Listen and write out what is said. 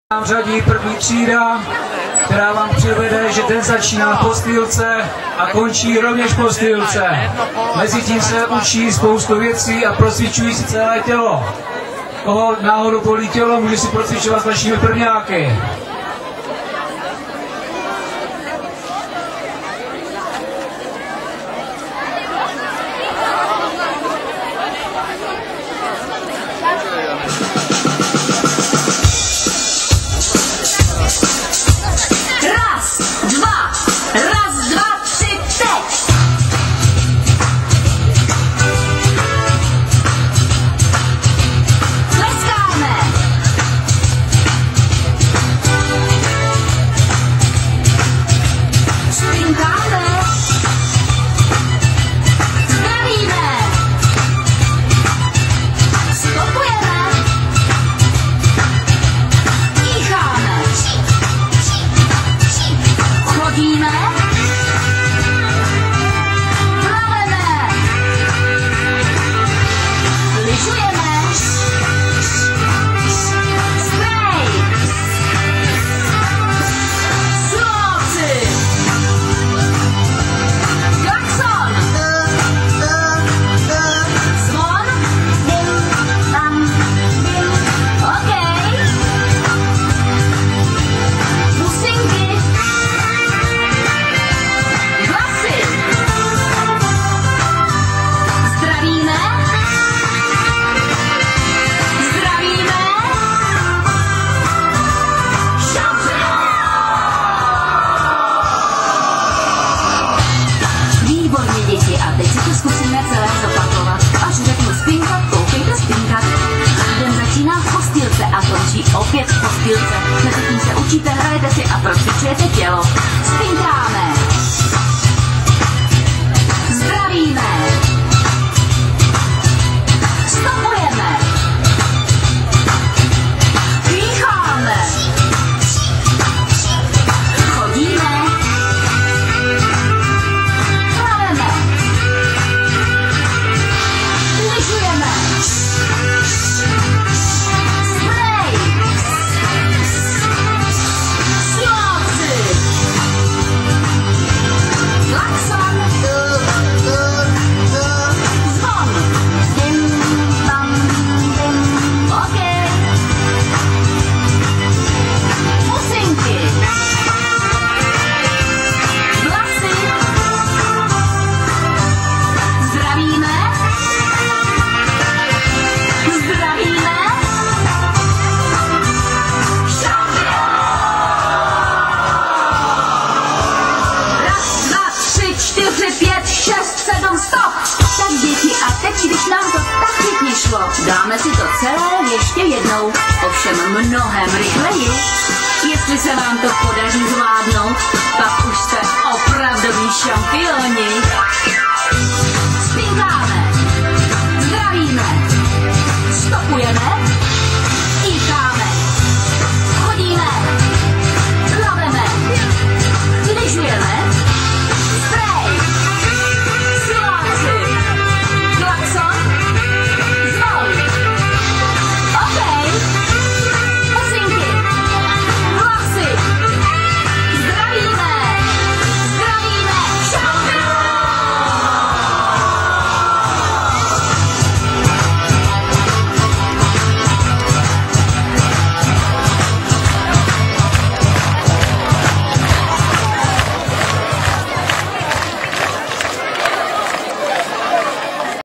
Nám řadí první třída, která vám přivede, že den začíná v postýlce a končí rovněž v postýlce. Mezitím se učí spoustu věcí a procvičují si celé tělo. Koho náhodou bolí tělo, může si procvičovat s našimi prvňáky. A teď si to zkusíme celé zopakovat. Až řeknu spinkat, koukejte spinkat. Den začíná v postýlce a končí opět v postýlce. Mezitím se učíte, hrajete si a procvičujete tělo. Spinkáme. Zdravíme. Stopujeme. Pícháme. Chodíme. Když nám to tak pěkně šlo, dáme si to celé ještě jednou, ovšem mnohem rychleji. Jestli se vám to podaří zvládnout, pak už jste opravdoví šampioni. Spinkáme, zdravíme, stopujeme.